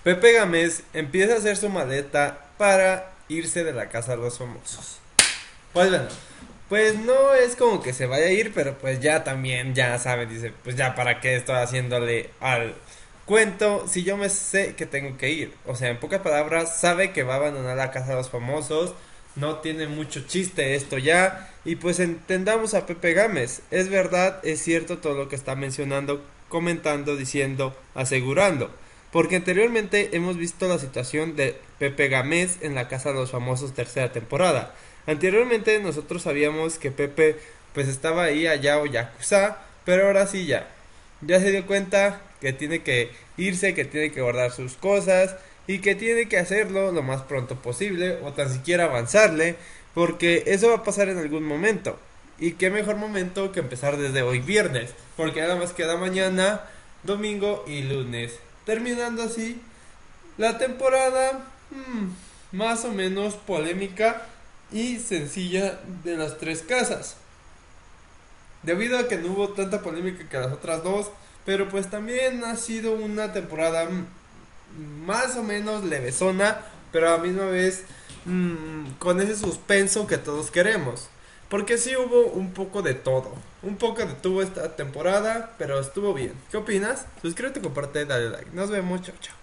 Pepe Gámez empieza a hacer su maleta para irse de la casa de los famosos. Pues bueno, pues no es como que se vaya a ir, pero pues ya también, ya sabe, dice, pues ya para qué estoy haciéndole al cuento si yo me sé que tengo que ir. O sea, en pocas palabras, sabe que va a abandonar la casa de los famosos, no tiene mucho chiste esto ya, y pues entendamos a Pepe Gámez. Es verdad, es cierto todo lo que está mencionando, comentando, diciendo, asegurando. Porque anteriormente hemos visto la situación de Pepe Gámez en la casa de los famosos tercera temporada. Anteriormente nosotros sabíamos que Pepe pues estaba ahí allá o Yakuza, pero ahora sí ya se dio cuenta que tiene que irse, que tiene que guardar sus cosas y que tiene que hacerlo lo más pronto posible o tan siquiera avanzarle, porque eso va a pasar en algún momento. Y qué mejor momento que empezar desde hoy viernes, porque nada más queda mañana, domingo y lunes, terminando así la temporada más o menos polémica y sencilla de las tres casas. Debido a que no hubo tanta polémica que las otras dos, pero pues también ha sido una temporada más o menos levesona, pero a la misma vez con ese suspenso que todos queremos. Porque sí hubo un poco de todo. Un poco de tuvo esta temporada, pero estuvo bien. ¿Qué opinas? Suscríbete, comparte, dale like. Nos vemos, chao, chao.